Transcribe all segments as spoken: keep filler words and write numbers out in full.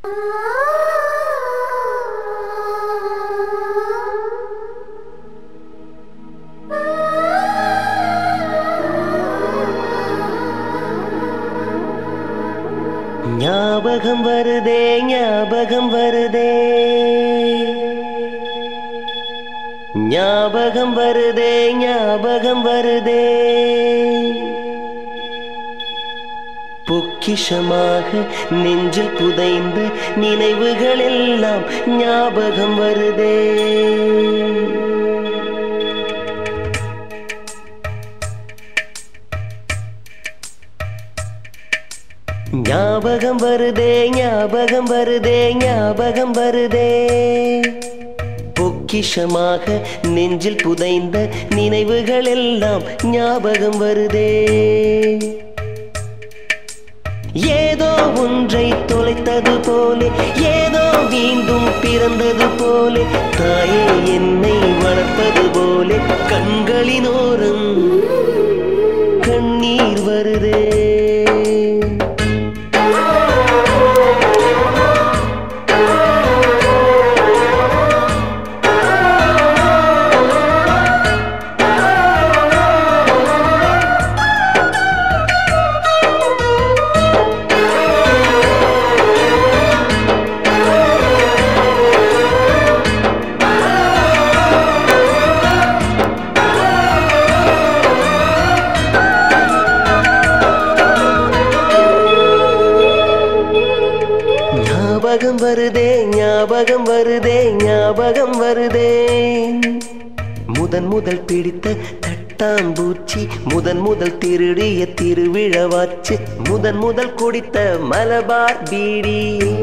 ஞாபகம் வருதே ஞாபகம் வருதே ஞாபகம் வருதே ஞாபகம் வருதே பொக்கிஷமாக நெஞ்சில் புதைந்த நினைவுகள் எல்லாம் ஞாபகம் வருதே ஞாபகம் வருதே ஞாபகம் வருதே ஞாபகம் வருதே பொக்கிஷமாக நெஞ்சில் புதைந்த நினைவுகள் எல்லாம் ஞாபகம் வருதே ஏதோ ஒன்றை தொலைத்தது போலே ஏதோ மீண்டும் பிறந்தது போலே தாயே என்னை வளர்ப்பது போலே கண்களினோரம் கண்ணீர் வருதே ஞாபகம் வருதே ஞாபகம் வருதே ஞாபகம் வருதே முதன் முதல் பிடித்த தட்டாம்பூச்சி முதன் முதல் திருடிய திருவிழவாச்சு முதன் முதல் குடித்த மலபார் பீடி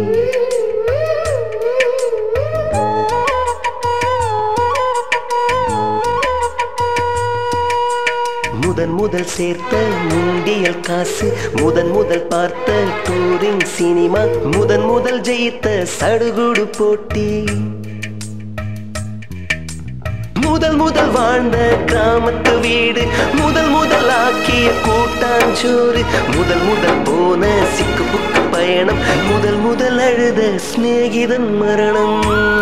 முதன் முதல் சேர்த்த முண்டியல் காசு முதன் முதல் பார்த்த டூரிங் சினிமா முதன் முதல் ஜெயித்த சடுகுடு போட்டி முதல் முதல் வாழ்ந்த கிராமத்து வீடு முதல் முதல் ஆக்கிய கூட்டாஞ்சோறு முதல் முதல் போன சிக்கு புக்கு பயணம் முதல் முதல் அழுத சிநேகிதன் மரணம்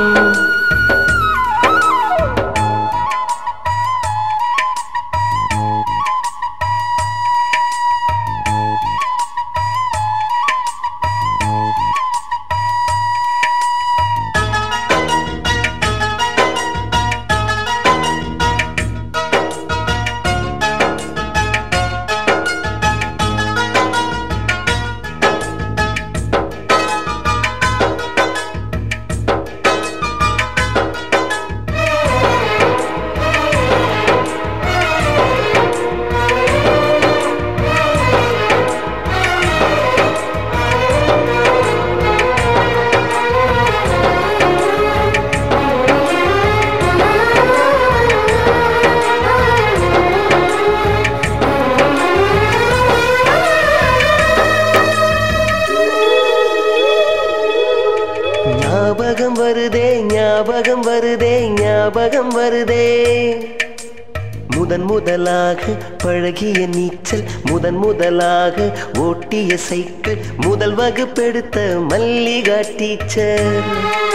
ஞாபகம் வருதே ஞாபகம் வருதே ஞாபகம் வருதே முதன் முதலாக பழகிய நீச்சல் முதன் முதலாக ஓட்டிய சைக்கிள் முதல் வகுப்பெடுத்த மல்லிகா டீச்சர்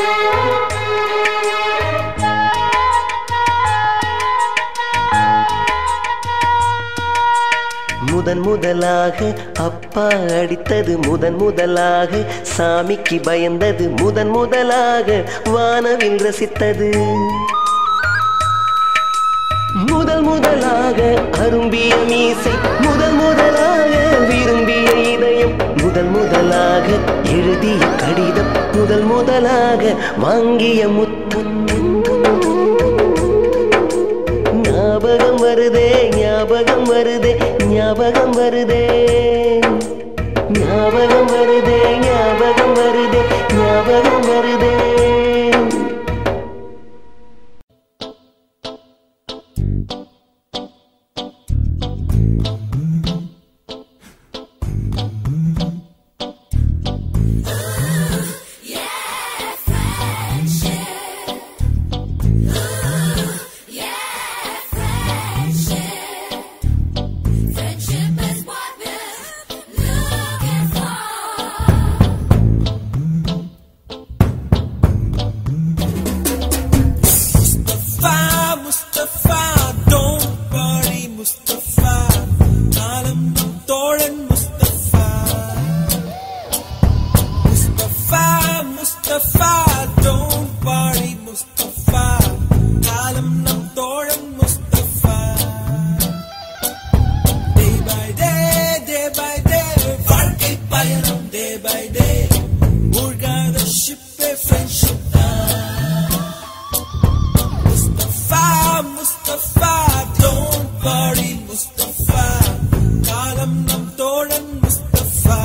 முதன் முதலாக அப்பா அடித்தது முதன் முதலாக சாமிக்கு பயந்தது முதன் முதலாக வானவில் ரசித்தது முதல் முதலாக அரும்பிய மீசை முதல் முதலாக விரும்பிய இதயம் முதல் முதலாக எழுதிய கடிதம் முதல் முதலாக வாங்கிய முத்தம் ஞாபகம் வருதே ஞாபகம் வருதே ஞாபகம் வருதே ஞாபகம் வருதே ஞாபகம் வருதே ஞாபகம் வருதே Friendship is what we're looking for. Mustafa, don't worry Mustafa, kalam nam tholan Mustafa. Day by day, day by day, வாழ்க்கை பயணம் day by day, மூழ்காத ஷிப்பே friendship தான். Mustafa, Mustafa, don't worry Mustafa, kalam nam tholan Mustafa.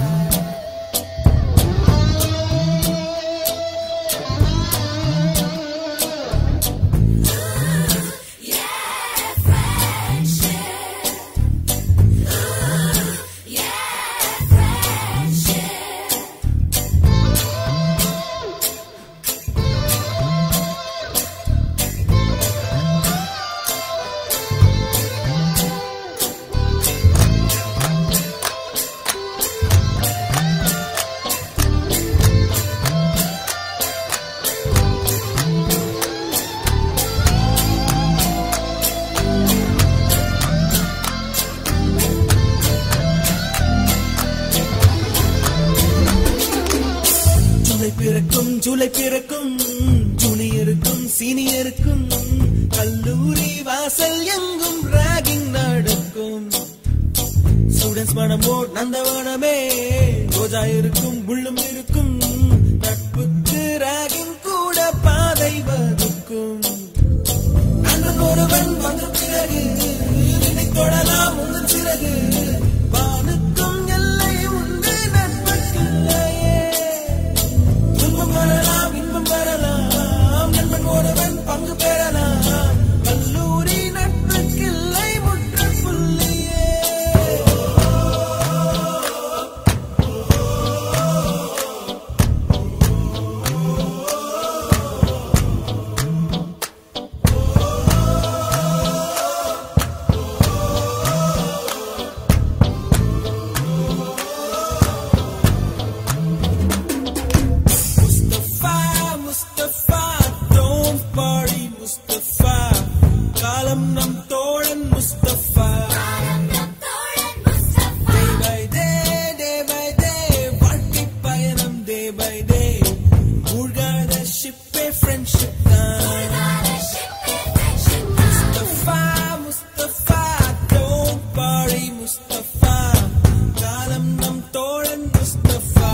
பிறக்கும் ஜூலை பிறக்கும் ஜூனியருக்கும் சீனியருக்கும் கல்லூரி வாசல் எங்கும் ragging நடக்கும். Students மனமோ நந்தவனமே, ரோஜா இருக்கும் புள்ளும் இருக்கும், நட்புக்கு ராகிங் கூட பாதை வகுக்கும். நண்பன் ஒருவன் வந்த பிறகு நினை தொடலாம் உங்கள் சிறகு, வானுக்கும் எல்லை உண்டு நட்புக்குள்ளையே. துன்பம் வரலாம் இன்பம் வரலாம், நண்பன் ஒருவன் பங்கு பெறலாம், கல்லூரி நட்புக்கில்லை முற்றுப்புள்ளியே. Mustafa, don't worry Mustafa, kalam nam tholan Mustafa. Day by day, day by day, வாழ்க்கை பயணம் day by day, மூழ்காத ஷிப்பே friendship தான். Mustafa, Mustafa, don't worry Mustafa, kalam nam tholan Mustafa.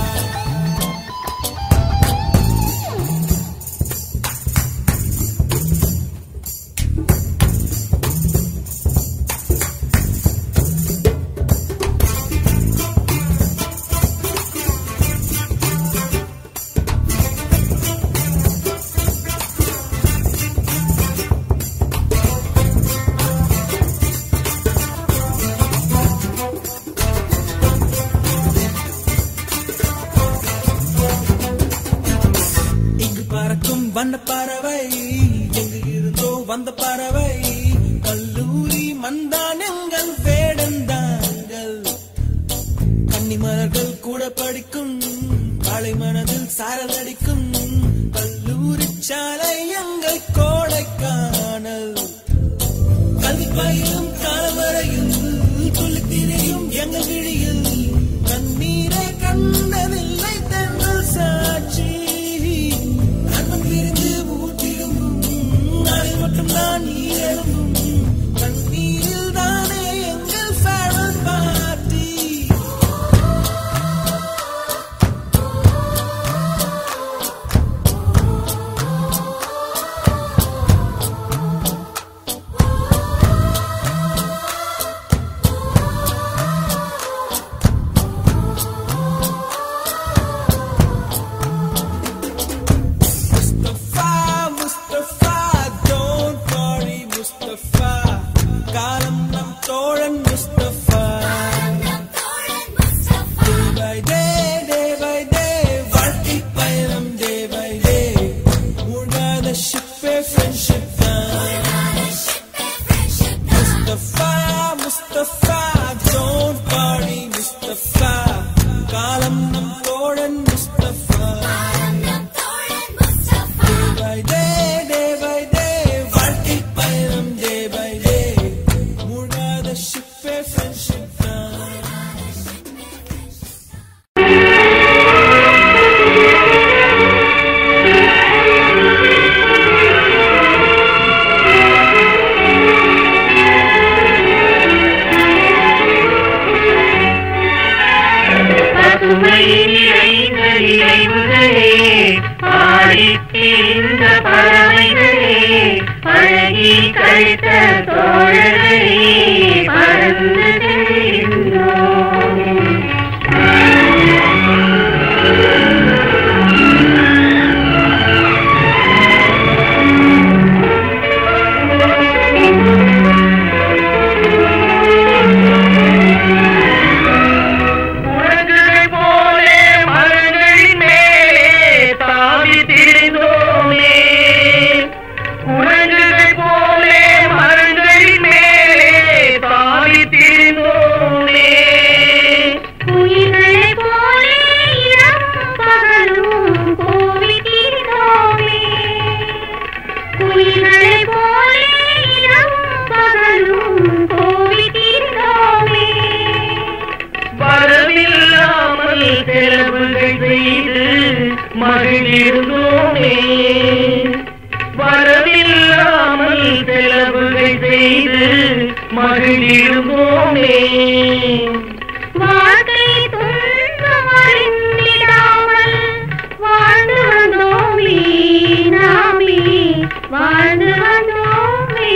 பறக்கும் வண்ண பறவை, எங்கு இருந்தோ வந்த பறவை, கல்லூரி மந்தான் எங்கள் வேடந்தாங்கள். கன்னிமலர்கள் கூட படிக்கும், காலை மனதில் சாரல் அடிக்கும், கல்லூரி சாலை எங்கள் கோடைக்கானல். கல்வி பயிலும் காலவரையில் துளித்திரையும் எங்கள் விழியில், கண்ணீரை கண்டதில்லை தென்றல் சாட்சி. மட்டும் நான் நீரும் கண்ணீரில் தானே எங்கள் farewell party. பாடித்திருந்த பறவைகளே பழகி கழித்த தோழர்களே பறந்து திரிந்தோம். மகிழ்ந்தோமே வரவில்லாமல் செலவுகள் செய்து மகிழ்ந்தோமே. வாழ்க்கை துன்பம் அறிந்திடாமல் வாழ்ந்து வந்தோமே நாமே வாழ்ந்து வந்தோமே.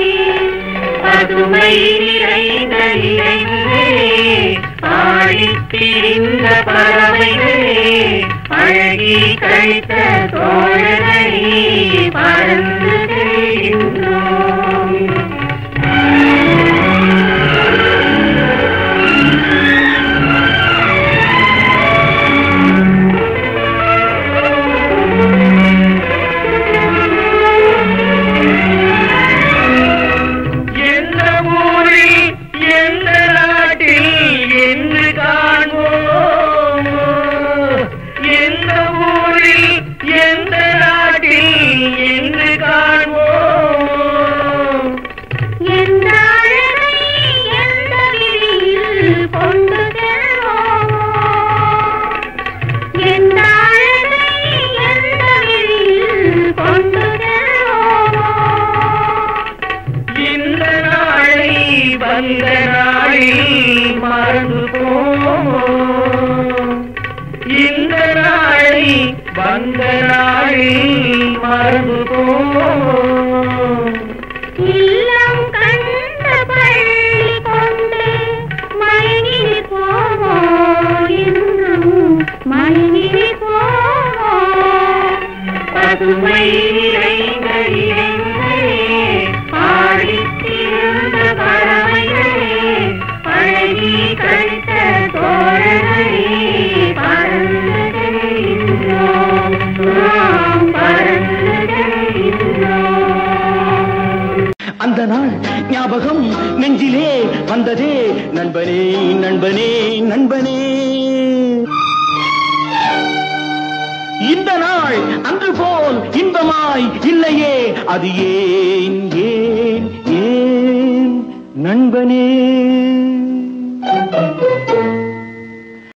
பதுமை நிறைந்த இறைவனே பாடித்திருந்த பறவைகளே அழகி கழித்த தோழர்களே பறந்து திரிந்தோம். எந்த ஊரில் எந்த நாட்டில் என்று காண்போம், எந்த ஊரில் எந்த நாட்டில் என்று காண்போம். எந்த அழகை எந்த விழியில் கொண்டு செல்வோமோ, எந்த அழகை எந்த விழியில் கொண்டு செல்வோமோ. இந்த நாளை வந்த நாளில் மறந்து போவோம், இந்த நாளை வந்த நாளில் மறந்து போவோம். இல்லம் கண்ட பள்ளி கொண்டு மயங்கி போவோம், இன்னும் மயங்கி போவோம். பதுமை நிறைந்த இறைவனே பாடித்திருந்த பறவைகளே பழகி கழித்த தோழர்களே பறந்து திரிந்தோம், நாம் பறந்து திரிந்தோம். அந்த நாள் ஞாபகம் நெஞ்சிலே வந்ததே நண்பனே நண்பனே நண்பனே. இந்த நாள் அன்று போல் இன்பமாய் இல்லையே, அது ஏன் ஏன் ஏன் நண்பனே.